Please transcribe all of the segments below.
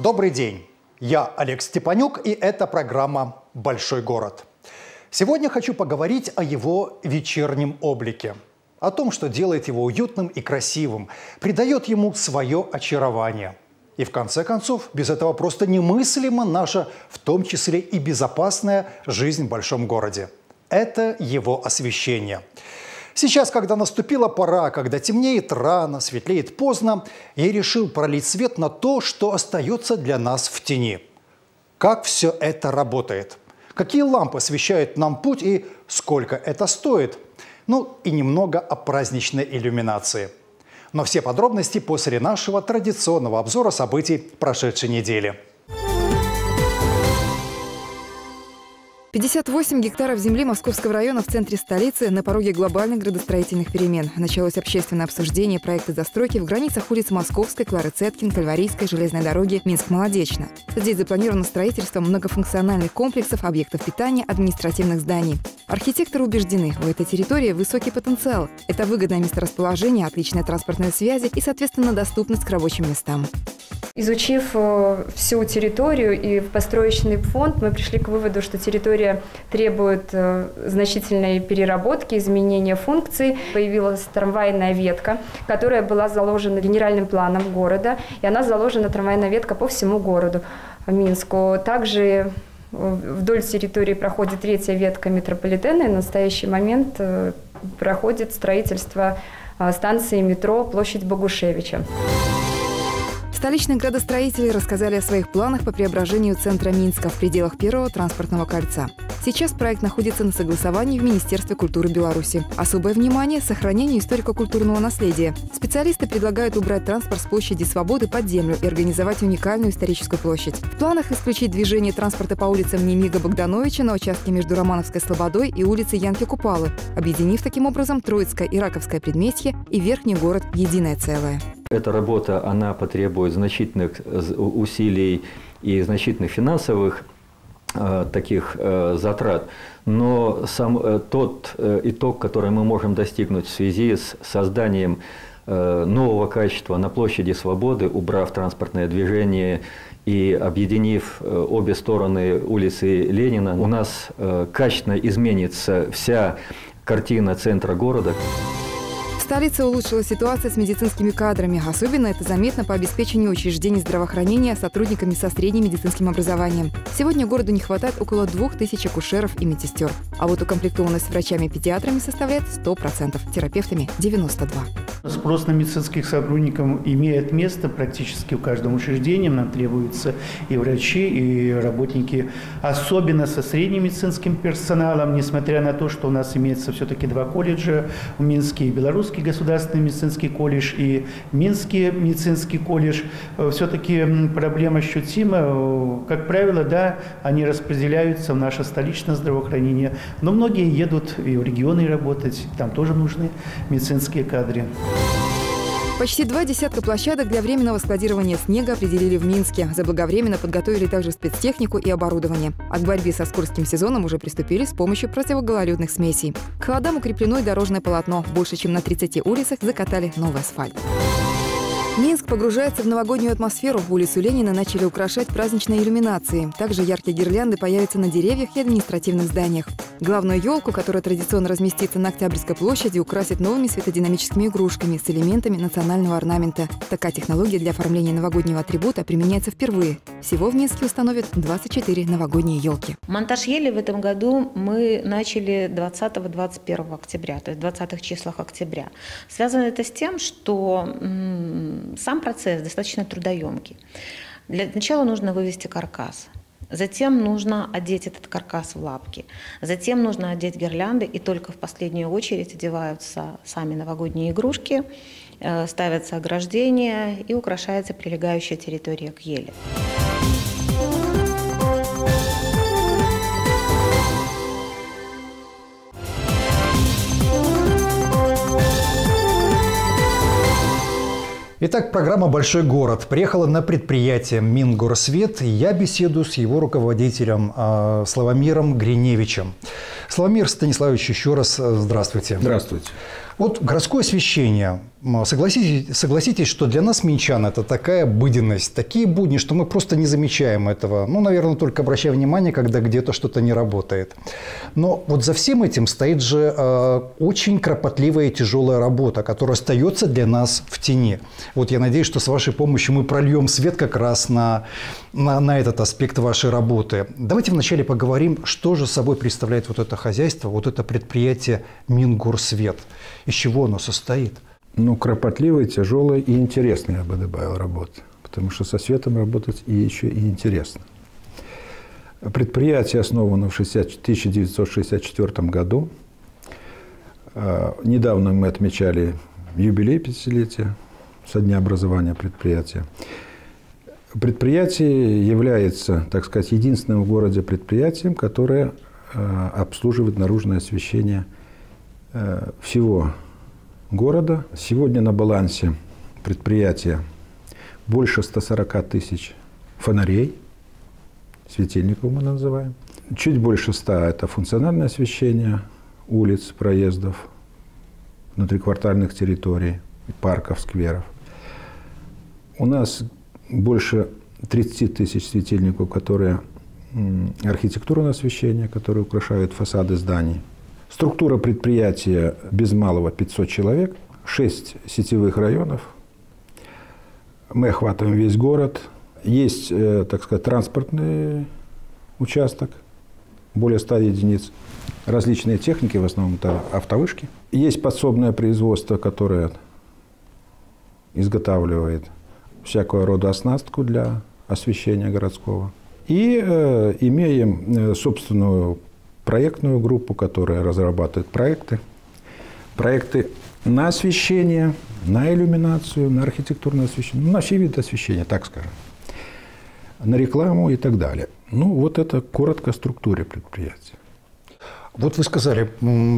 Добрый день, я Олег Степанюк, и это программа «Большой город». Сегодня хочу поговорить о его вечернем облике, о том, что делает его уютным и красивым, придает ему свое очарование. И в конце концов, без этого просто немыслима наша, в том числе и безопасная жизнь в большом городе. Это его освещение. Сейчас, когда наступила пора, когда темнеет рано, светлеет поздно, я решил пролить свет на то, что остается для нас в тени. Как все это работает? Какие лампы освещают нам путь и сколько это стоит? Ну и немного о праздничной иллюминации. Но все подробности после нашего традиционного обзора событий прошедшей недели. 58 гектаров земли Московского района в центре столицы на пороге глобальных градостроительных перемен. Началось общественное обсуждение проекта застройки в границах улиц Московской, Клары Цеткин, Кальварийской, железной дороги Минск-Молодечно. Здесь запланировано строительство многофункциональных комплексов, объектов питания, административных зданий. Архитекторы убеждены, у этой территории высокий потенциал. Это выгодное месторасположение, отличная транспортная связь и, соответственно, доступность к рабочим местам. Изучив всю территорию и построечный фонд, мы пришли к выводу, что территория требует значительной переработки, изменения функций. Появилась трамвайная ветка, которая была заложена генеральным планом города, и она заложена, трамвайная ветка, по всему городу Минску. Также вдоль территории проходит третья ветка метрополитена, и на настоящий момент проходит строительство станции метро «Площадь Богушевича». Столичные градостроители рассказали о своих планах по преображению центра Минска в пределах первого транспортного кольца. Сейчас проект находится на согласовании в Министерстве культуры Беларуси. Особое внимание – сохранению историко-культурного наследия. Специалисты предлагают убрать транспорт с площади Свободы под землю и организовать уникальную историческую площадь. В планах исключить движение транспорта по улицам Немига Богдановича на участке между Романовской Слободой и улицей Янки Купалы, объединив таким образом Троицкое и Раковское предместье и Верхний город в единое целое. Эта работа, она потребует значительных усилий и значительных финансовых таких затрат, но сам тот итог, который мы можем достигнуть в связи с созданием нового качества на площади Свободы, убрав транспортное движение и объединив обе стороны улицы Ленина, у нас качественно изменится вся картина центра города. В столице улучшилась ситуация с медицинскими кадрами. Особенно это заметно по обеспечению учреждений здравоохранения сотрудниками со средним медицинским образованием. Сегодня городу не хватает около 2000 акушеров и медсестер. А вот укомплектованность врачами-педиатрами составляет 100%, терапевтами – 92%. Спрос на медицинских сотрудников имеет место практически в каждом учреждении. Нам требуются и врачи, и работники, особенно со средним медицинским персоналом, несмотря на то, что у нас имеется все-таки 2 колледжа в Минске, и Белорусский государственный медицинский колледж, и Минский медицинский колледж. Все-таки проблема ощутима. Как правило, да, они распределяются в наше столичное здравоохранение, но многие едут и в регионы работать, там тоже нужны медицинские кадры. Почти 2 десятка площадок для временного складирования снега определили в Минске. Заблаговременно подготовили также спецтехнику и оборудование. А к борьбе со скользким сезоном уже приступили с помощью противогололедных смесей. К холодам укреплено и дорожное полотно. Больше чем на 30 улицах закатали новый асфальт. Минск погружается в новогоднюю атмосферу. Улицу Ленина начали украшать праздничной иллюминацией. Также яркие гирлянды появятся на деревьях и административных зданиях. Главную елку, которая традиционно разместится на Октябрьской площади, украсят новыми светодинамическими игрушками с элементами национального орнамента. Такая технология для оформления новогоднего атрибута применяется впервые. Всего в Минске установят 24 новогодние елки. Монтаж ели в этом году мы начали 20-21 октября, то есть в 20-х числах октября. Связано это с тем, что сам процесс достаточно трудоемкий. Для начала нужно вывести каркас. Затем нужно одеть этот каркас в лапки. Затем нужно одеть гирлянды, и только в последнюю очередь одеваются сами новогодние игрушки, ставятся ограждения и украшается прилегающая территория к ели. Итак, программа «Большой город» приехала на предприятие Мингорсвет, и я беседую с его руководителем Славомиром Гриневичем. Славомир Станиславович, еще раз здравствуйте. Здравствуйте. Вот городское освещение. Согласитесь, что для нас, минчан, это такая обыденность, такие будни, что мы просто не замечаем этого. Ну, наверное, только обращая внимание, когда где-то что-то не работает. Но вот за всем этим стоит же очень кропотливая и тяжелая работа, которая остается для нас в тени. Вот я надеюсь, что с вашей помощью мы прольем свет как раз на этот аспект вашей работы. Давайте вначале поговорим, что же собой представляет вот это хозяйство, вот это предприятие Мингорсвет. Из чего оно состоит? Ну, кропотливая, тяжелая и интересная, я бы добавил, работа. Потому что со светом работать и еще и интересно. Предприятие основано в 1964 году. Недавно мы отмечали юбилей 50-летия со дня образования предприятия. Предприятие является, так сказать, единственным в городе предприятием, которое обслуживает наружное освещение всего города. Сегодня на балансе предприятия больше 140 тысяч фонарей, светильников мы называем. Чуть больше 100 – это функциональное освещение улиц, проездов, внутриквартальных территорий, парков, скверов. У нас больше 30 тысяч светильников, которые архитектурное освещение, которые украшают фасады зданий. Структура предприятия без малого 500 человек, 6 сетевых районов. Мы охватываем весь город. Есть, так сказать, транспортный участок, более 100 единиц. Различные техники, в основном это автовышки. Есть подсобное производство, которое изготавливает всякого рода оснастку для освещения городского. И имеем собственную проектную группу, которая разрабатывает проекты. Проекты на освещение, на иллюминацию, на архитектурное освещение, на все виды освещения, так скажем. На рекламу и так далее. Ну, вот это коротко о структуре предприятия. Вот вы сказали,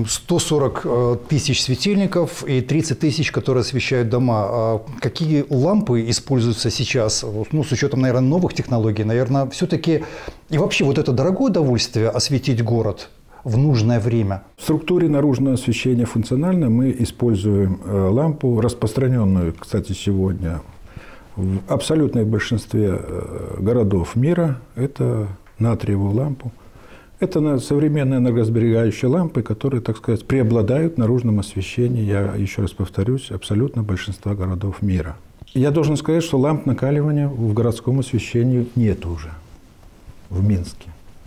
140 тысяч светильников и 30 тысяч, которые освещают дома. Какие лампы используются сейчас? Ну, с учетом, наверное, новых технологий, наверное, все-таки... И вообще, вот это дорогое удовольствие осветить город в нужное время? В структуре наружного освещения функционально мы используем лампу, распространенную, кстати, сегодня в абсолютном большинстве городов мира. Это натриевую лампу. Это современные энергосберегающие лампы, которые, так сказать, преобладают в наружном освещении, я еще раз повторюсь, абсолютно большинства городов мира. Я должен сказать, что ламп накаливания в городском освещении нет уже в Минске.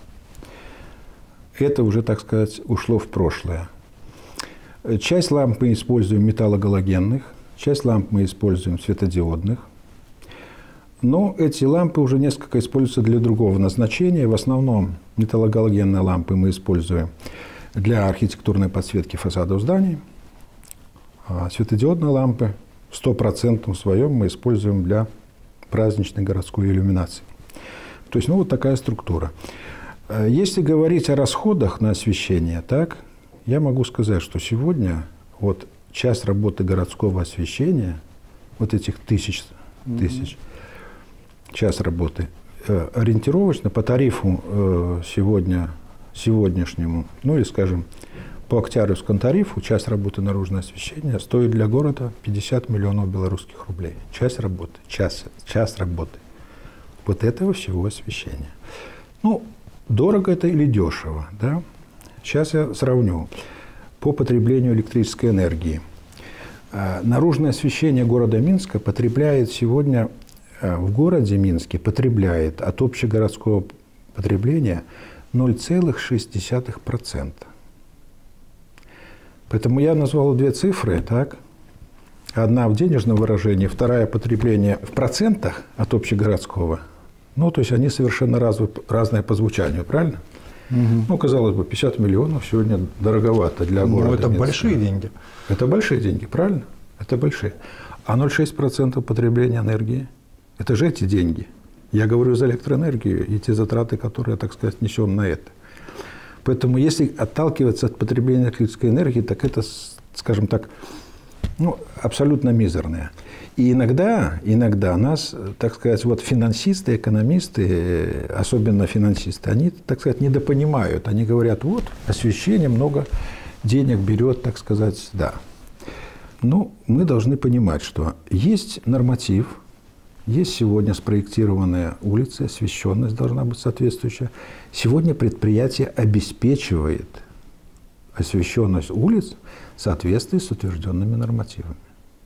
Это уже, так сказать, ушло в прошлое. Часть ламп мы используем металлогалогенных, часть ламп мы используем светодиодных. Но эти лампы уже несколько используются для другого назначения. В основном металлогалогенные лампы мы используем для архитектурной подсветки фасадов зданий. А светодиодные лампы в 100% своем мы используем для праздничной городской иллюминации. То есть, ну, вот такая структура. Если говорить о расходах на освещение, так, я могу сказать, что сегодня вот часть работы городского освещения, вот этих тысяч, час работы, ориентировочно по тарифу сегодняшнему, ну или, скажем, по октябрьскому тарифу, часть работы наружного освещения стоит для города 50 миллионов белорусских рублей. Часть работы, час работы. Вот этого всего освещения. Ну, дорого это или дешево, да? Сейчас я сравню. По потреблению электрической энергии. Наружное освещение города Минска потребляет сегодня, в городе Минске потребляет от общегородского потребления 0,6%. Поэтому я назвал две цифры, так? Одна в денежном выражении, вторая потребление в процентах от общегородского. Ну, то есть они совершенно разные по звучанию, правильно? Угу. Ну, казалось бы, 50 миллионов сегодня дороговато для города. Ну, это Минска. Большие деньги. Это большие деньги, правильно? Это большие. А 0,6% потребления энергии – это же эти деньги. Я говорю за электроэнергию и те затраты, которые, так сказать, несем на это. Поэтому, если отталкиваться от потребления электрической энергии, так это, скажем так, ну, абсолютно мизерное. И иногда нас, так сказать, вот финансисты, экономисты, особенно финансисты, они, так сказать, недопонимают. Они говорят, вот, освещение много денег берет, так сказать, да. Ну, мы должны понимать, что есть норматив, есть сегодня спроектированная улица, освещенность должна быть соответствующая. Сегодня предприятие обеспечивает освещенность улиц в соответствии с утвержденными нормативами.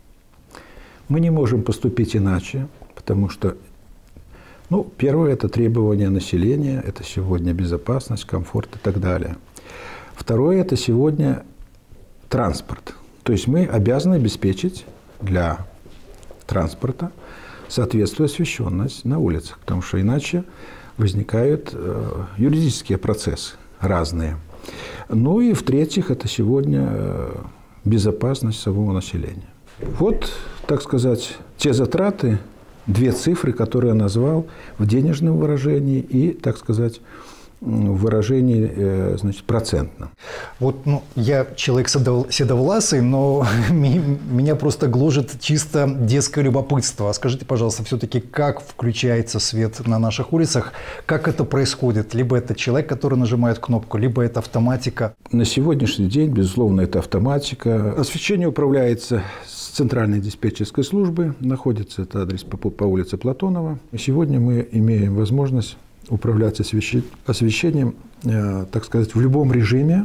Мы не можем поступить иначе, потому что, ну, первое – это требования населения, это сегодня безопасность, комфорт и так далее. Второе – это сегодня транспорт. То есть мы обязаны обеспечить для транспорта соответствующую освещенность на улицах, потому что иначе возникают юридические процессы разные. Ну и в-третьих, это сегодня безопасность самого населения. Вот, так сказать, те затраты, две цифры, которые я назвал в денежном выражении и, так сказать, в выражении, значит, процентном. Вот, ну, я человек седовласый, но меня просто гложет чисто детское любопытство. Скажите, пожалуйста, все-таки как включается свет на наших улицах? Как это происходит? Либо это человек, который нажимает кнопку, либо это автоматика? На сегодняшний день, безусловно, это автоматика. Освещение управляется с центральной диспетчерской службы. Находится этот адрес по улице Платонова. Сегодня мы имеем возможность управлять освещением, так сказать, в любом режиме,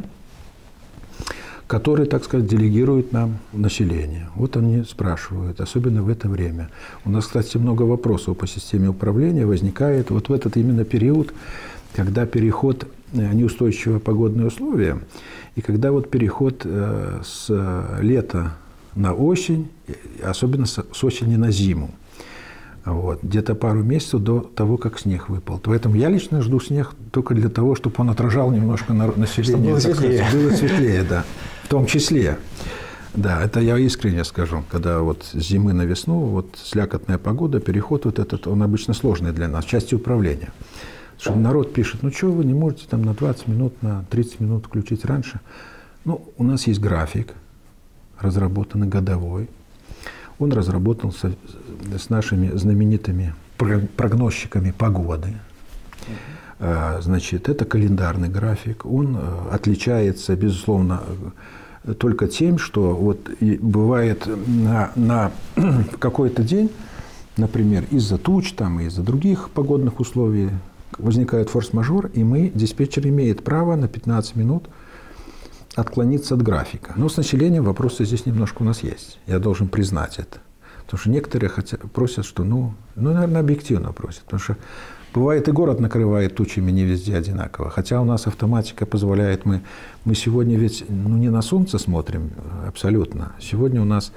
который, так сказать, делегирует нам население. Вот они спрашивают, особенно в это время. У нас, кстати, много вопросов по системе управления возникает вот в этот именно период, когда переход неустойчивые погодные условия, и когда вот переход с лета на осень, особенно с осени на зиму. Вот, где-то пару месяцев до того, как снег выпал. Поэтому я лично жду снег только для того, чтобы он отражал немножко население. Было светлее. Было светлее, да. В том числе. Да, это я искренне скажу. Когда вот с зимы на весну, вот слякотная погода, переход вот этот, он обычно сложный для нас, части управления. Что народ пишет, ну что вы не можете там на 20 минут, на 30 минут включить раньше? Ну, у нас есть график, разработанный годовой. Он разработался с нашими знаменитыми прогнозчиками погоды. Значит, это календарный график. Он отличается, безусловно, только тем, что вот бывает на какой-то день, например, из-за туч, там, из-за других погодных условий возникает форс-мажор, и диспетчер имеет право на 15 минут отклониться от графика. Но с населением вопросы здесь немножко у нас есть. Я должен признать это. Потому что некоторые просят, что, наверное, объективно просят. Потому что бывает и город накрывает тучами не везде одинаково. Хотя у нас автоматика позволяет, мы сегодня ведь не на солнце смотрим абсолютно. Сегодня у нас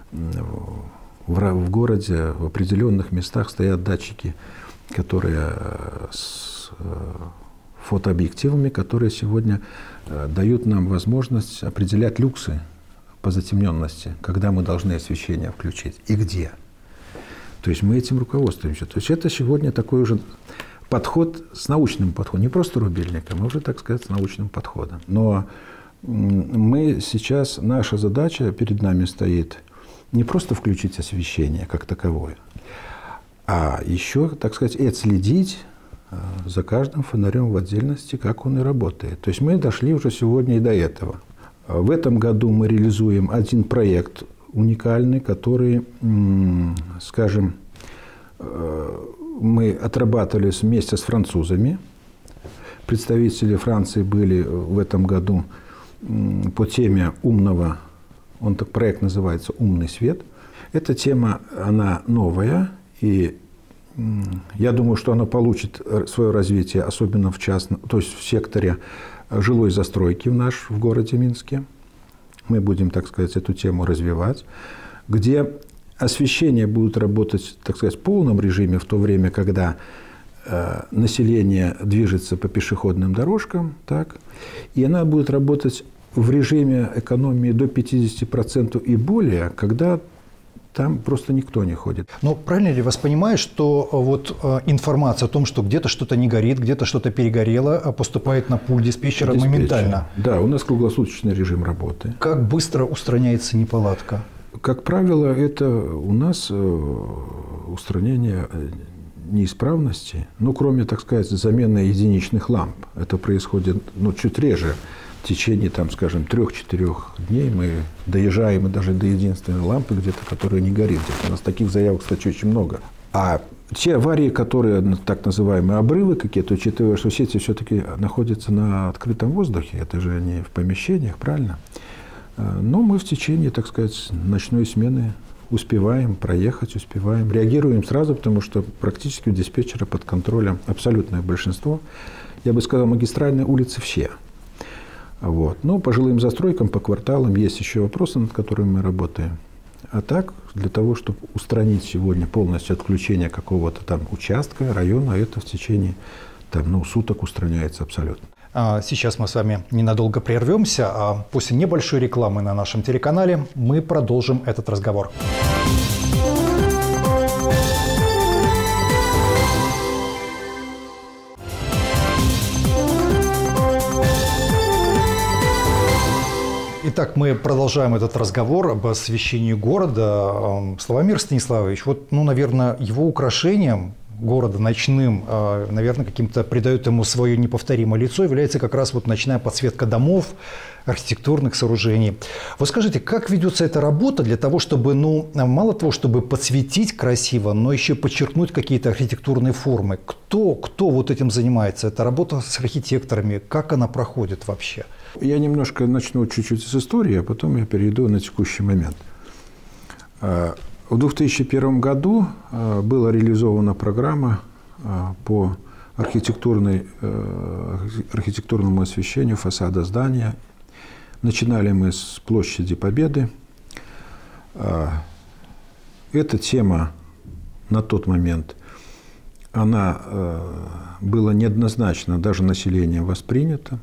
в городе в определенных местах стоят датчики, которые с фотообъективами, которые сегодня дают нам возможность определять люксы по затемненности, когда мы должны освещение включить и где. То есть мы этим руководствуемся. То есть это сегодня такой уже подход с научным подходом, не просто рубильником, а уже, так сказать, с научным подходом. Но мы сейчас, наша задача перед нами стоит не просто включить освещение как таковое, а еще, так сказать, и отследить за каждым фонарем в отдельности, как он и работает. То есть мы дошли уже сегодня и до этого. В этом году мы реализуем один проект уникальный, который, скажем, мы отрабатывали вместе с французами. Представители Франции были в этом году по теме умного, проект называется «Умный свет». Эта тема, она новая, и я думаю, что она получит свое развитие, особенно то есть в секторе жилой застройки в городе Минске. Мы будем, так сказать, эту тему развивать, где освещение будет работать, так сказать, в полном режиме в то время, когда население движется по пешеходным дорожкам, так, и она будет работать в режиме экономии до 50% и более, когда там просто никто не ходит. Но правильно ли вас понимаю, что вот информация о том, что где-то что-то не горит, где-то что-то перегорело, поступает на пульт диспетчера моментально? Да, у нас круглосуточный режим работы. Как быстро устраняется неполадка? Как правило, это у нас устранение неисправности, кроме, так сказать, замены единичных ламп. Это происходит чуть реже. в течение, там, скажем, 3-4 дней мы доезжаем даже до единственной лампы где-то, которая не горит. У нас таких заявок, кстати, очень много. А те аварии, которые, так называемые обрывы какие-то, учитывая, что сети все-таки находятся на открытом воздухе, это же не в помещениях, правильно? Но мы в течение, так сказать, ночной смены успеваем проехать, успеваем, реагируем сразу, потому что практически у диспетчера под контролем абсолютное большинство. Я бы сказал, магистральные улицы все. Вот. Но по жилым застройкам, по кварталам есть еще вопросы, над которыми мы работаем. А так, для того, чтобы устранить сегодня полностью отключение какого-то там участка, района, это в течение там, суток устраняется абсолютно. Сейчас мы с вами ненадолго прервемся, а после небольшой рекламы на нашем телеканале мы продолжим этот разговор. Итак, мы продолжаем этот разговор об освещении города. Славомир Станиславович, вот, наверное, его украшением города ночным, наверное, каким-то придает ему свое неповторимое лицо, является как раз вот ночная подсветка домов, архитектурных сооружений. Вот скажите, как ведется эта работа для того, чтобы, мало того, чтобы подсветить красиво, но еще подчеркнуть какие-то архитектурные формы? Кто вот этим занимается? Это работа с архитекторами? Как она проходит вообще? Я немножко начну чуть-чуть с истории, а потом я перейду на текущий момент. В 2001 году была реализована программа по архитектурному освещению фасада здания. Начинали мы с площади Победы. Эта тема на тот момент, она была неоднозначно даже населением воспринята.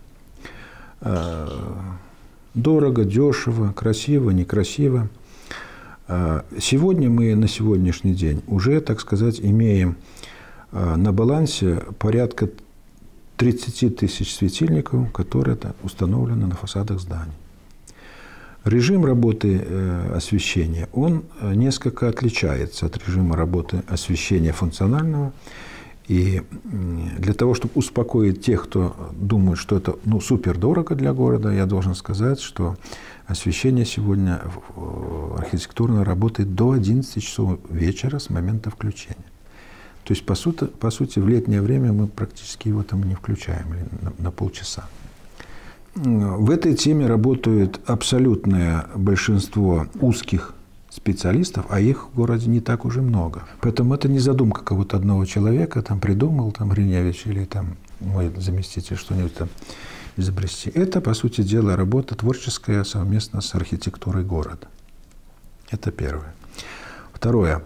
Дорого, дешево, красиво, некрасиво. Сегодня мы на сегодняшний день уже, так сказать, имеем на балансе порядка 30 тысяч светильников, которые установлены на фасадах зданий. Режим работы освещения, он несколько отличается от режима работы освещения функционального. И для того, чтобы успокоить тех, кто думает, что это супер дорого для города, я должен сказать, что освещение сегодня архитектурно работает до 11 часов вечера с момента включения. То есть, по сути, в летнее время мы практически его там не включаем, или на полчаса. В этой теме работают абсолютное большинство узких специалистов, а их в городе не так уже много. Поэтому это не задумка кого-то одного человека, придумал Риневич или мой заместитель что-нибудь изобрести. Это, по сути дела, работа творческая совместно с архитектурой города. Это первое. Второе.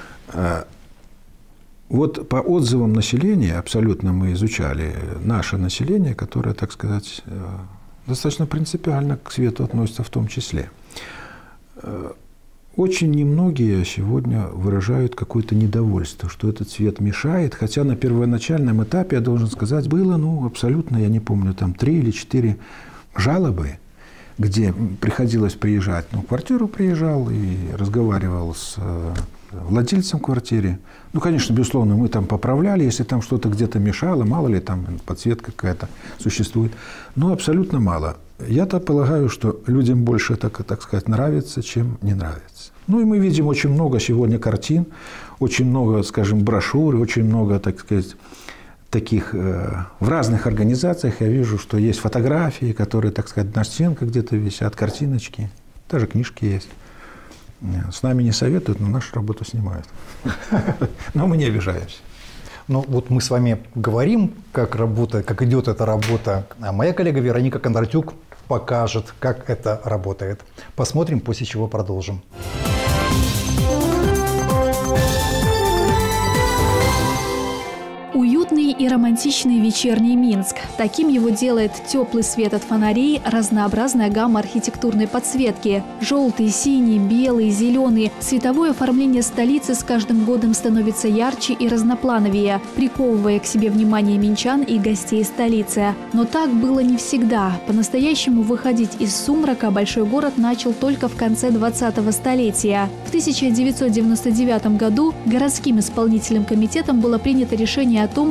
Вот по отзывам населения, абсолютно мы изучали наше население, которое, так сказать, достаточно принципиально к свету относится в том числе. Очень немногие сегодня выражают какое-то недовольство, что этот цвет мешает, хотя на первоначальном этапе, я должен сказать, было, абсолютно, я не помню, 3 или 4 жалобы, где приходилось приезжать. В квартиру приезжал и разговаривал с владельцем квартиры. Конечно, безусловно, мы поправляли, если там что-то где-то мешало, мало ли подсветка какая-то существует, но абсолютно мало. Я-то полагаю, что людям больше, так сказать, нравится, чем не нравится. И мы видим очень много сегодня картин, очень много, скажем, брошюр, очень много, так сказать, таких в разных организациях. Я вижу, что есть фотографии, которые, так сказать, на стенках где-то висят, картиночки, даже книжки есть. С нами не советуют, но нашу работу снимают. Но мы не обижаемся. Вот мы с вами говорим, как идет эта работа, а моя коллега Вероника Кондратюк покажет, как это работает. Посмотрим, после чего продолжим. Уютный и романтичный вечерний Минск. Таким его делает теплый свет от фонарей, разнообразная гамма архитектурной подсветки. Желтый, синий, белый, зеленый. Цветовое оформление столицы с каждым годом становится ярче и разноплановее, приковывая к себе внимание минчан и гостей столицы. Но так было не всегда. По-настоящему выходить из сумрака большой город начал только в конце 20-го столетия. В 1999 году городским исполнительным комитетом было принято решение о том, чтобы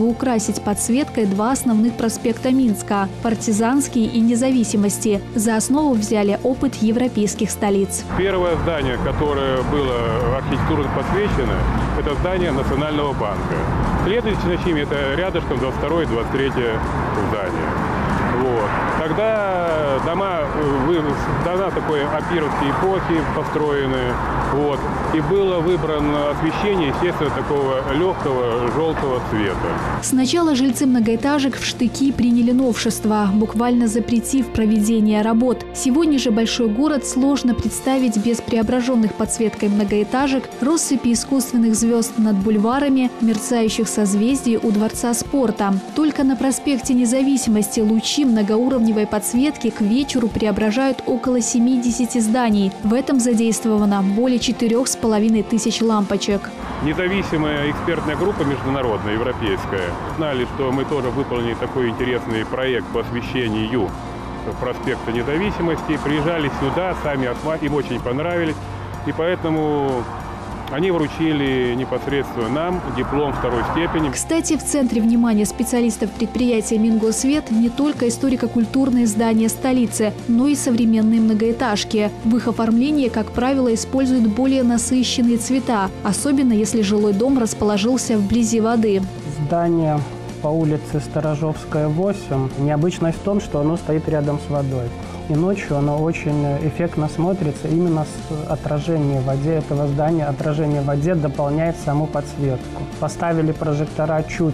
украсить подсветкой два основных проспекта Минска – Партизанский и Независимости. За основу взяли опыт европейских столиц. Первое здание, которое было архитектурно подсвечено, это здание Национального банка. Следующее за ними это рядышком 22-е и 23-е здание. Вот. Тогда дома такой апировской эпохи построены. Вот. И было выбрано освещение, естественно, такого легкого желтого цвета. Сначала жильцы многоэтажек в штыки приняли новшества, буквально запретив проведение работ. Сегодня же большой город сложно представить без преображенных подсветкой многоэтажек, россыпи искусственных звезд над бульварами, мерцающих созвездий у Дворца спорта. Только на проспекте Независимости лучи многоуровневой подсветки к вечеру преображают около 70 зданий. В этом задействовано более 4500 лампочек. Независимая экспертная группа международная, европейская, знали, что мы тоже выполнили такой интересный проект по освещению проспекта Независимости. Приезжали сюда, сами осматривали, им очень понравились. И поэтому они вручили непосредственно нам диплом второй степени. Кстати, в центре внимания специалистов предприятия «Мингосвет» не только историко-культурные здания столицы, но и современные многоэтажки. В их оформлении, как правило, используют более насыщенные цвета, особенно если жилой дом расположился вблизи воды. Здание по улице Сторожевская, 8. Необычность в том, что оно стоит рядом с водой. И ночью оно очень эффектно смотрится именно с отражением в воде этого здания. Отражение в воде дополняет саму подсветку. Поставили прожектора чуть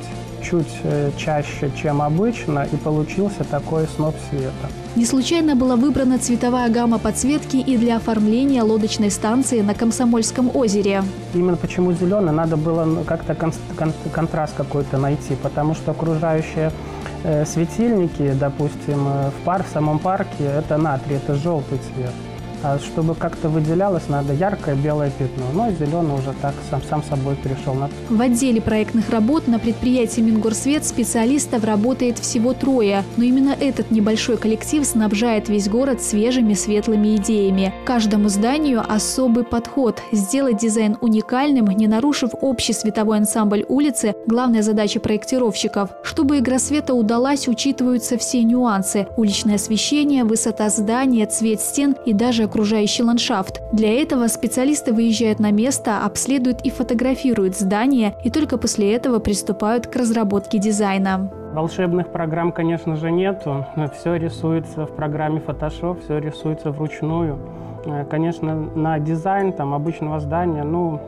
чаще, чем обычно, и получился такой сноп света. Не случайно была выбрана цветовая гамма подсветки и для оформления лодочной станции на Комсомольском озере. Именно почему зеленый? Надо было как-то контраст какой-то найти, потому что окружающие светильники, допустим, в самом парке, это натрий, это желтый цвет. А чтобы как-то выделялось, надо яркое белое пятно. Но зеленый уже так сам собой перешел. В отделе проектных работ на предприятии «Мингорсвет» специалистов работает всего 3. Но именно этот небольшой коллектив снабжает весь город свежими светлыми идеями. Каждому зданию особый подход. Сделать дизайн уникальным, не нарушив общий световой ансамбль улицы – главная задача проектировщиков. Чтобы игра света удалась, учитываются все нюансы – уличное освещение, высота здания, цвет стен и даже окружающий ландшафт. Для этого специалисты выезжают на место, обследуют и фотографируют здание, и только после этого приступают к разработке дизайна. Волшебных программ, конечно же, нету. Все рисуется в программе Photoshop, все рисуется вручную. Конечно, на дизайн обычного здания,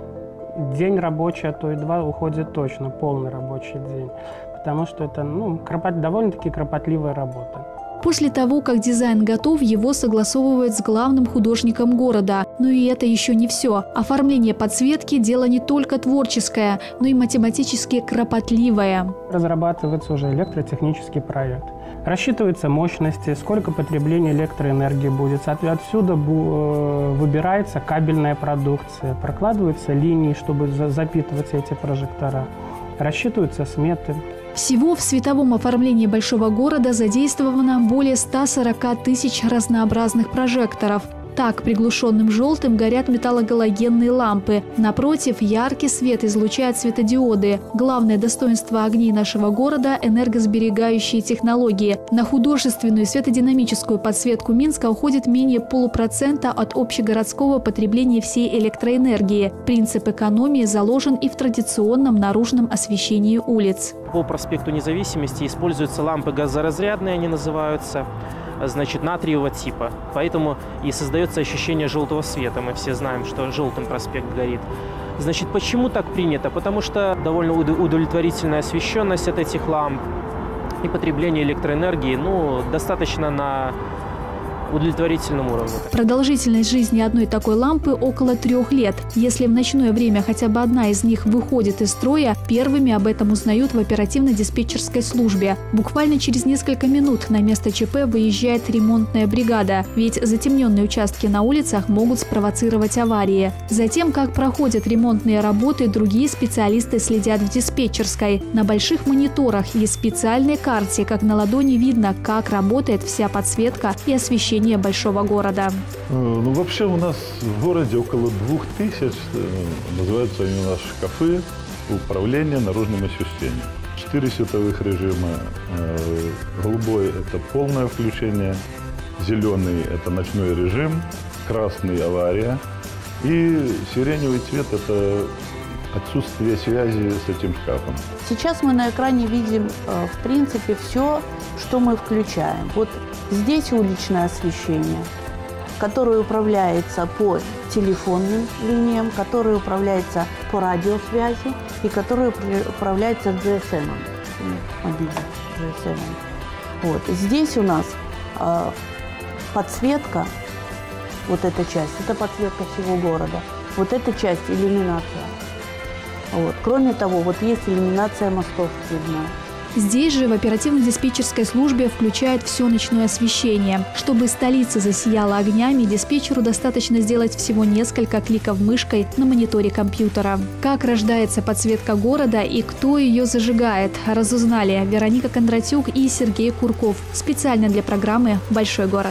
день рабочий, а то и 2 уходит точно, полный рабочий день. Потому что это довольно-таки кропотливая работа. После того, как дизайн готов, его согласовывают с главным художником города. Но и это еще не все. Оформление подсветки – дело не только творческое, но и математически кропотливое. Разрабатывается уже электротехнический проект. Рассчитываются мощности, сколько потребления электроэнергии будет. Отсюда выбирается кабельная продукция, прокладываются линии, чтобы запитывать эти прожектора. Рассчитываются сметы. Всего в световом оформлении большого города задействовано более 140 тысяч разнообразных прожекторов. Так, приглушенным желтым горят металлогалогенные лампы. Напротив, яркий свет излучают светодиоды. Главное достоинство огней нашего города – энергосберегающие технологии. На художественную светодинамическую подсветку Минска уходит менее 0,5% от общегородского потребления всей электроэнергии. Принцип экономии заложен и в традиционном наружном освещении улиц. По проспекту Независимости используются лампы газоразрядные, они называются. Натриевого типа. Поэтому и создается ощущение желтого света. Мы все знаем, что желтым проспект горит. Почему так принято? Потому что довольно удовлетворительная освещенность от этих ламп и потребление электроэнергии достаточно на удовлетворительном уровне. Продолжительность жизни одной такой лампы около 3 лет. Если в ночное время хотя бы одна из них выходит из строя, первыми об этом узнают в оперативно-диспетчерской службе. Буквально через несколько минут на место ЧП выезжает ремонтная бригада, ведь затемненные участки на улицах могут спровоцировать аварии. Затем, как проходят ремонтные работы, другие специалисты следят в диспетчерской. На больших мониторах и специальной карте, как на ладони, видно, как работает вся подсветка и освещение большого города. Вообще у нас в городе около 2000, называются они наши кафе, управление наружным освещением. 4 световых режима. Голубой – это полное включение, зеленый – это ночной режим, красный – авария, и сиреневый цвет – это отсутствие связи с этим шкафом. Сейчас мы на экране видим, в принципе, все, что мы включаем. Вот здесь уличное освещение, которое управляется по телефонным линиям, которое управляется по радиосвязи и которое управляется GSM, мобильным GSM. Вот. Здесь у нас подсветка, вот эта часть, это подсветка всего города. Вот эта часть – иллюминация. Вот. Кроме того, вот есть иллюминация мостов цветная. Здесь же в оперативно-диспетчерской службе включают все ночное освещение. Чтобы столица засияла огнями, диспетчеру достаточно сделать всего несколько кликов мышкой на мониторе компьютера. Как рождается подсветка города и кто ее зажигает, разузнали Вероника Кондратюк и Сергей Курков специально для программы «Большой город».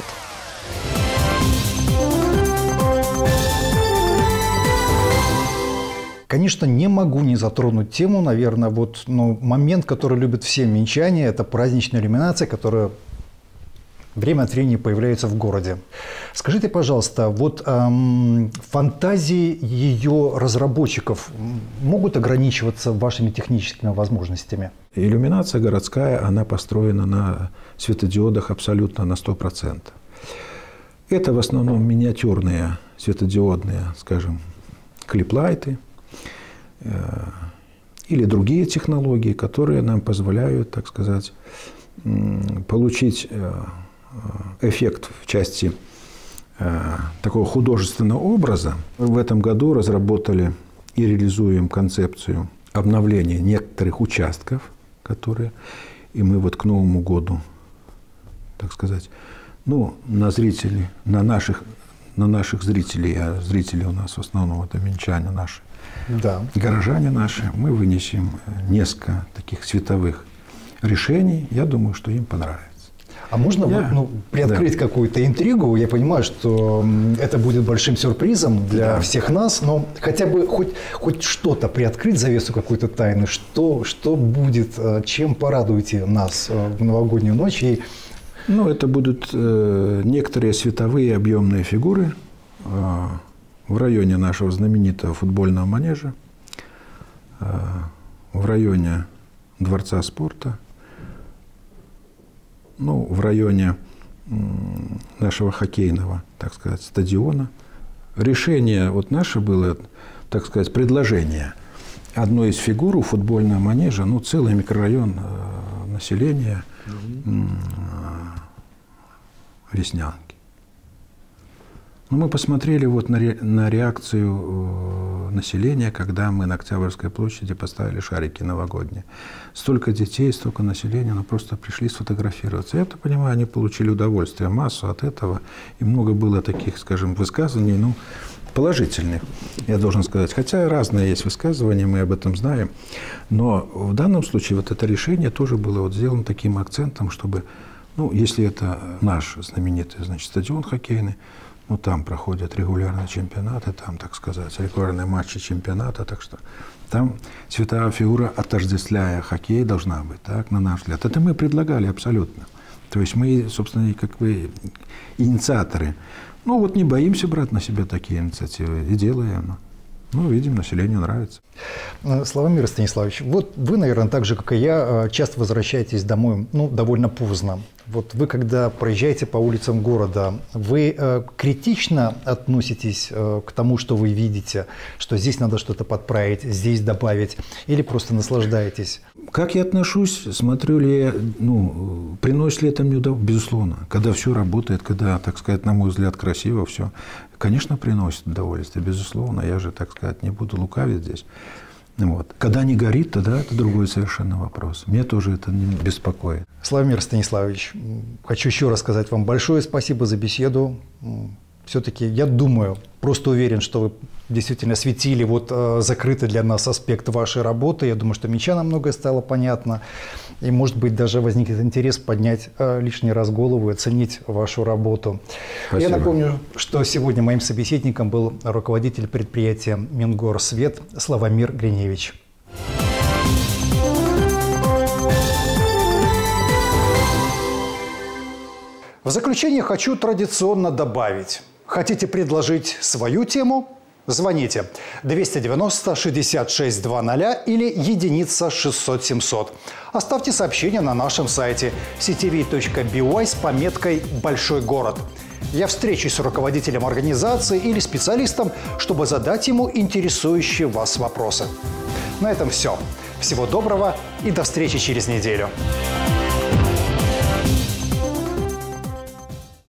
Конечно, не могу не затронуть тему, наверное, момент, который любят все минчане, это праздничная иллюминация, которая время от времени появляется в городе. Скажите, пожалуйста, фантазии ее разработчиков могут ограничиваться вашими техническими возможностями? Иллюминация городская, она построена на светодиодах абсолютно на 100%. Это в основном миниатюрные светодиодные, скажем, клиплайты, или другие технологии, которые нам позволяют, так сказать, получить эффект в части такого художественного образа. В этом году разработали и реализуем концепцию обновления некоторых участков, которые, и мы вот к Новому году, так сказать, на зрителей, на наших зрителей, а зрители у нас в основном это минчане наши, да, горожане наши, мы вынесем несколько таких световых решений. Я думаю, что им понравится. А можно приоткрыть какую-то интригу? Я понимаю, что это будет большим сюрпризом для всех нас, но хотя бы хоть что-то приоткрыть, завесу какой-то тайны, что будет, чем порадуете нас в новогоднюю ночь? Это будут некоторые световые объемные фигуры в районе нашего знаменитого футбольного манежа, в районе Дворца спорта, в районе нашего хоккейного, так сказать, стадиона. Решение наше было, так сказать, предложение одной из фигур у футбольного манежа, целый микрорайон населения, Веснянки. Мы посмотрели на реакцию населения, когда мы на Октябрьской площади поставили шарики новогодние. Столько детей, столько населения, просто пришли сфотографироваться. Я-то понимаю, они получили удовольствие, массу от этого. И много было таких, скажем, высказываний, положительных, я должен сказать. Хотя разные есть высказывания, мы об этом знаем. Но в данном случае это решение тоже было сделано таким акцентом, чтобы, если это наш знаменитый, стадион хоккейный, там проходят регулярные чемпионаты, там, так сказать, регулярные матчи чемпионата, так что там световая фигура, отождествляя хоккей, должна быть, так, на наш взгляд. Это мы предлагали абсолютно. То есть мы, собственно, инициаторы. Не боимся брать на себя такие инициативы и делаем. Видим, населению нравится. Славомир Станиславович, вы, наверное, так же, как и я, часто возвращаетесь домой, довольно поздно. Вы, когда проезжаете по улицам города, вы критично относитесь к тому, что вы видите, что здесь надо что-то подправить, здесь добавить, или просто наслаждаетесь? Как я отношусь, смотрю ли я, приносит ли это мне удовольствие? Безусловно. Когда все работает, когда, так сказать, на мой взгляд, красиво все, конечно, приносит удовольствие, безусловно. Я же, так сказать, не буду лукавить здесь. Когда не горит, тогда это другой совершенно вопрос. Меня тоже это не беспокоит. Славомир Станиславович, хочу еще раз сказать вам большое спасибо за беседу. Все-таки, я думаю, просто уверен, что вы действительно осветили закрытый для нас аспект вашей работы. Я думаю, что минчанам многое стало понятно. И, может быть, даже возникнет интерес поднять лишний раз голову и оценить вашу работу. Спасибо. Я напомню, что сегодня моим собеседником был руководитель предприятия «Мингорсвет» Славомир Гриневич. В заключение хочу традиционно добавить. Хотите предложить свою тему? Звоните 290-66-00 или единица 600-700. Оставьте сообщение на нашем сайте ctv.by с пометкой «Большой город». Я встречусь с руководителем организации или специалистом, чтобы задать ему интересующие вас вопросы. На этом все. Всего доброго и до встречи через неделю.